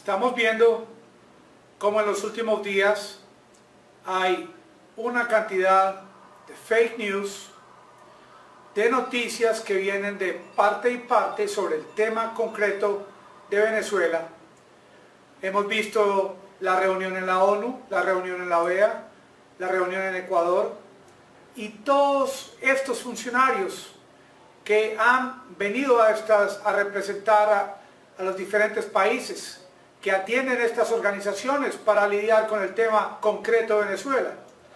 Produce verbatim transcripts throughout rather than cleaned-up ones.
Estamos viendo cómo en los últimos días hay una cantidad de fake news, de noticias que vienen de parte y parte sobre el tema concreto de Venezuela. Hemos visto la reunión en la ONU, la reunión en la O E A, la reunión en Ecuador, y todos estos funcionarios que han venido a, estas, a representar a, a los diferentes países que atienden estas organizaciones para lidiar con el tema concreto de Venezuela.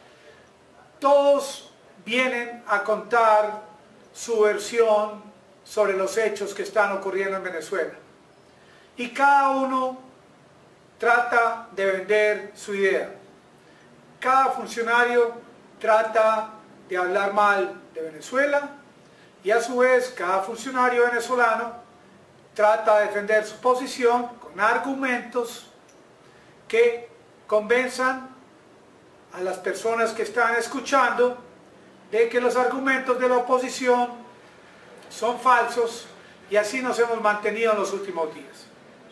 Todos vienen a contar su versión sobre los hechos que están ocurriendo en Venezuela. Y cada uno trata de vender su idea. Cada funcionario trata de hablar mal de Venezuela y a su vez cada funcionario venezolano trata de defender su posición con argumentos que convenzan a las personas que están escuchando de que los argumentos de la oposición son falsos, y así nos hemos mantenido en los últimos días.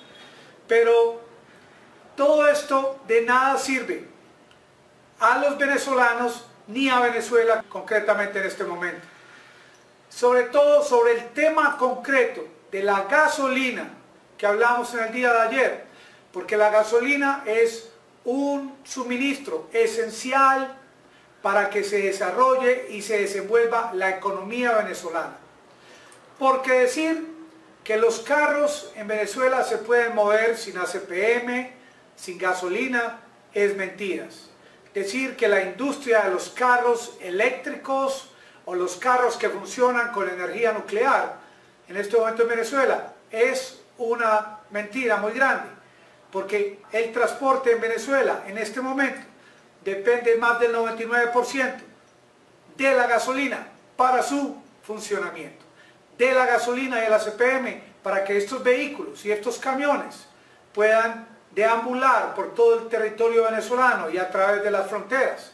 Pero todo esto de nada sirve a los venezolanos ni a Venezuela concretamente en este momento. Sobre todo sobre el tema concreto de la gasolina que hablamos en el día de ayer, porque la gasolina es un suministro esencial para que se desarrolle y se desenvuelva la economía venezolana. Porque decir que los carros en Venezuela se pueden mover sin A C P M, sin gasolina, es mentiras. Decir que la industria de los carros eléctricos o los carros que funcionan con energía nuclear en este momento en Venezuela es una mentira muy grande, porque el transporte en Venezuela en este momento depende más del noventa y nueve por ciento de la gasolina para su funcionamiento, de la gasolina y el A C P M para que estos vehículos y estos camiones puedan deambular por todo el territorio venezolano y a través de las fronteras.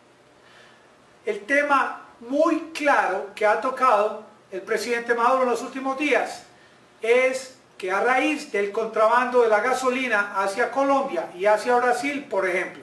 El tema muy claro que ha tocado el presidente Maduro en los últimos días es que a raíz del contrabando de la gasolina hacia Colombia y hacia Brasil, por ejemplo,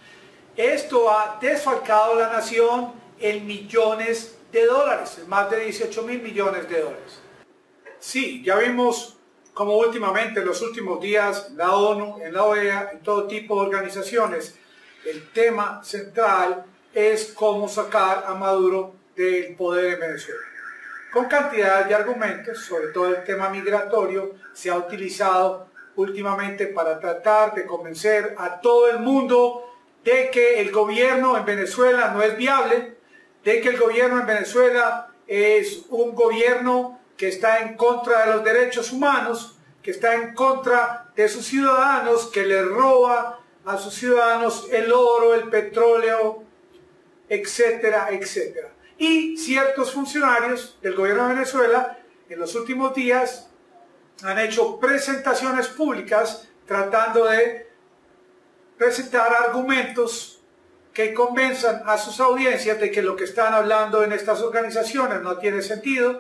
esto ha desfalcado a la nación en millones de dólares, en más de dieciocho mil millones de dólares. Sí, ya vimos como últimamente en los últimos días la ONU, en la O E A, en todo tipo de organizaciones, el tema central es cómo sacar a Maduro del poder en Venezuela. Con cantidad de argumentos, sobre todo el tema migratorio, se ha utilizado últimamente para tratar de convencer a todo el mundo de que el gobierno en Venezuela no es viable, de que el gobierno en Venezuela es un gobierno que está en contra de los derechos humanos, que está en contra de sus ciudadanos, que le roba a sus ciudadanos el oro, el petróleo, etcétera, etcétera. Y ciertos funcionarios del gobierno de Venezuela en los últimos días han hecho presentaciones públicas tratando de presentar argumentos que convenzan a sus audiencias de que lo que están hablando en estas organizaciones no tiene sentido,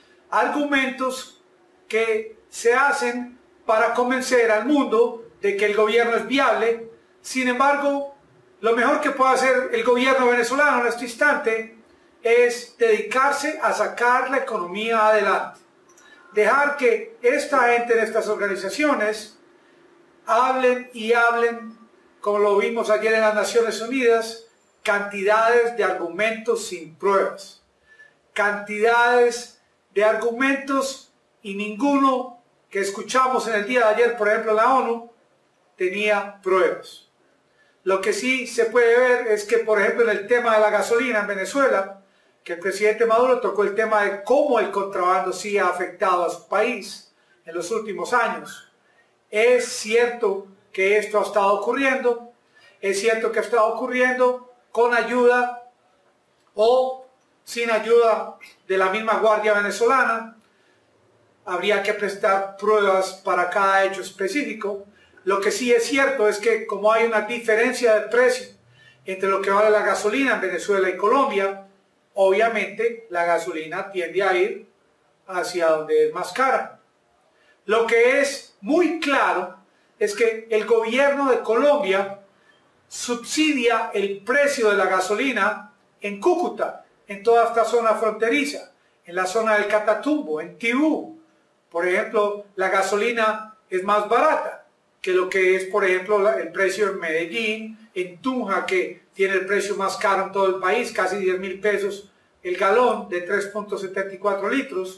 argumentos que se hacen para convencer al mundo de que el gobierno es viable. Sin embargo, lo mejor que puede hacer el gobierno venezolano en este instante es dedicarse a sacar la economía adelante, dejar que esta gente en estas organizaciones hablen y hablen, como lo vimos ayer en las Naciones Unidas, cantidades de argumentos sin pruebas, cantidades de argumentos, y ninguno que escuchamos en el día de ayer, por ejemplo en la ONU, tenía pruebas. Lo que sí se puede ver es que, por ejemplo, en el tema de la gasolina en Venezuela, que el presidente Maduro tocó el tema de cómo el contrabando sí ha afectado a su país en los últimos años. Es cierto que esto ha estado ocurriendo, es cierto que ha estado ocurriendo con ayuda o sin ayuda de la misma Guardia Venezolana. Habría que prestar pruebas para cada hecho específico. Lo que sí es cierto es que como hay una diferencia de precio entre lo que vale la gasolina en Venezuela y Colombia, obviamente la gasolina tiende a ir hacia donde es más cara. Lo que es muy claro es que el gobierno de Colombia subsidia el precio de la gasolina en Cúcuta, en toda esta zona fronteriza, en la zona del Catatumbo, en Tibú. Por ejemplo, la gasolina es más barata que lo que es, por ejemplo, el precio en Medellín, en Tunja, que tiene el precio más caro en todo el país, casi diez mil pesos el galón de tres punto setenta y cuatro litros.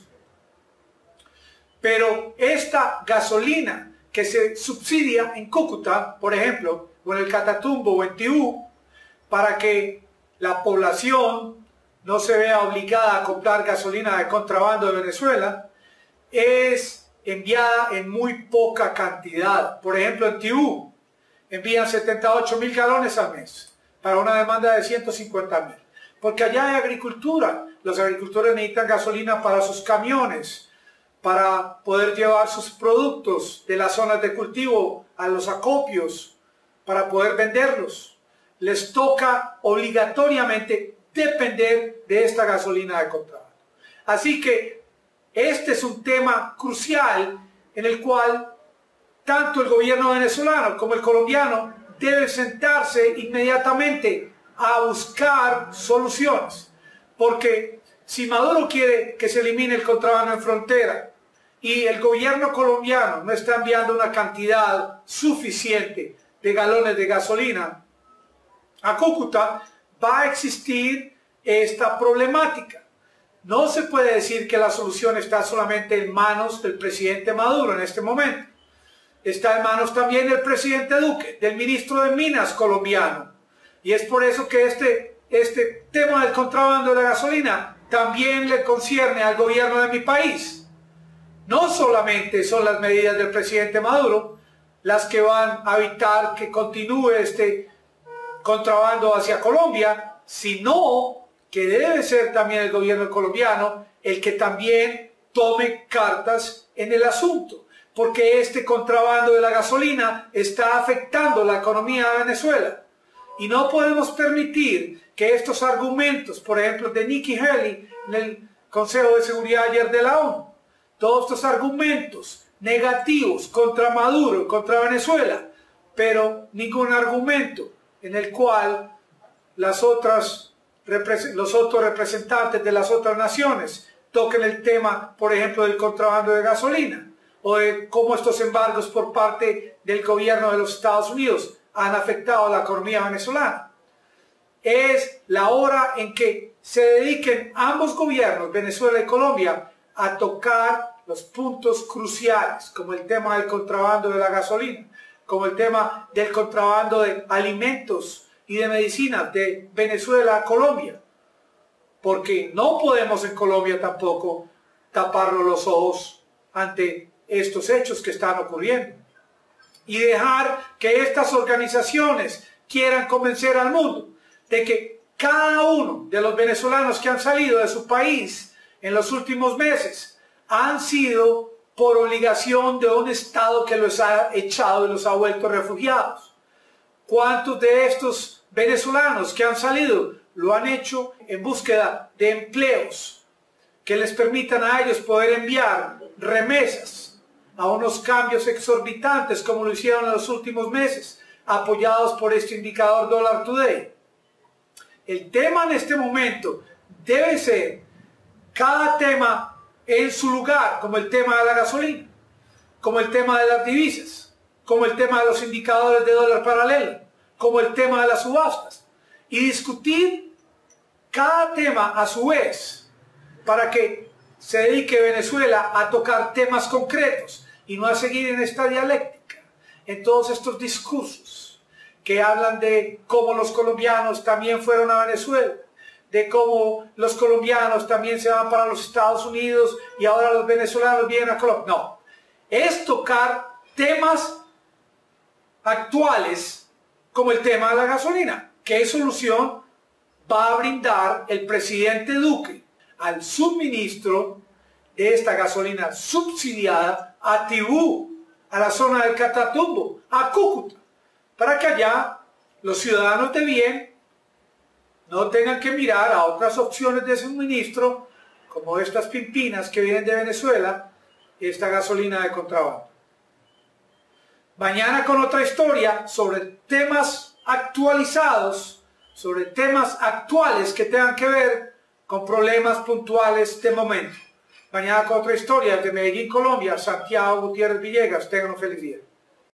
Pero esta gasolina que se subsidia en Cúcuta, por ejemplo, o en el Catatumbo o en Tibú, para que la población no se vea obligada a comprar gasolina de contrabando de Venezuela, es enviada en muy poca cantidad. Por ejemplo, en Tibú envían setenta y ocho mil galones al mes para una demanda de ciento cincuenta mil. Porque allá hay agricultura. Los agricultores necesitan gasolina para sus camiones, para poder llevar sus productos de las zonas de cultivo a los acopios, para poder venderlos. Les toca obligatoriamente depender de esta gasolina de contrabando. Así que este es un tema crucial en el cual tanto el gobierno venezolano como el colombiano deben sentarse inmediatamente a buscar soluciones. Porque si Maduro quiere que se elimine el contrabando en frontera y el gobierno colombiano no está enviando una cantidad suficiente de galones de gasolina a Cúcuta, va a existir esta problemática. No se puede decir que la solución está solamente en manos del presidente Maduro en este momento. Está en manos también del presidente Duque, del ministro de Minas colombiano. Y es por eso que este, este tema del contrabando de la gasolina también le concierne al gobierno de mi país. No solamente son las medidas del presidente Maduro las que van a evitar que continúe este contrabando hacia Colombia, sino que debe ser también el gobierno colombiano el que también tome cartas en el asunto, porque este contrabando de la gasolina está afectando la economía de Venezuela. Y no podemos permitir que estos argumentos, por ejemplo, de Nikki Haley en el Consejo de Seguridad ayer de la ONU, todos estos argumentos negativos contra Maduro, contra Venezuela, pero ningún argumento en el cual las otras, los otros representantes de las otras naciones toquen el tema, por ejemplo, del contrabando de gasolina, o de cómo estos embargos por parte del gobierno de los Estados Unidos han afectado a la economía venezolana. Es la hora en que se dediquen ambos gobiernos, Venezuela y Colombia, a tocar los puntos cruciales, como el tema del contrabando de la gasolina, como el tema del contrabando de alimentos y de medicinas de Venezuela a Colombia, porque no podemos en Colombia tampoco taparnos los ojos ante estos hechos que están ocurriendo y dejar que estas organizaciones quieran convencer al mundo de que cada uno de los venezolanos que han salido de su país en los últimos meses han sido por obligación de un Estado que los ha echado y los ha vuelto refugiados. ¿Cuántos de estos venezolanos que han salido lo han hecho en búsqueda de empleos que les permitan a ellos poder enviar remesas a unos cambios exorbitantes como lo hicieron en los últimos meses, apoyados por este indicador Dollar Today? El tema en este momento debe ser cada tema en su lugar, como el tema de la gasolina, como el tema de las divisas, como el tema de los indicadores de dólar paralelo, como el tema de las subastas, y discutir cada tema a su vez para que se dedique Venezuela a tocar temas concretos y no a seguir en esta dialéctica, en todos estos discursos que hablan de cómo los colombianos también fueron a Venezuela, de cómo los colombianos también se van para los Estados Unidos y ahora los venezolanos vienen a Colombia. No, es tocar temas actuales como el tema de la gasolina. ¿Qué solución va a brindar el presidente Duque al suministro de esta gasolina subsidiada a Tibú, a la zona del Catatumbo, a Cúcuta, para que allá los ciudadanos de bien no tengan que mirar a otras opciones de suministro como estas pimpinas que vienen de Venezuela y esta gasolina de contrabando? Mañana con otra historia sobre temas actualizados, sobre temas actuales que tengan que ver con problemas puntuales de momento. Mañana con otra historia de Medellín, Colombia. Santiago Gutiérrez Villegas. Tengan un feliz día.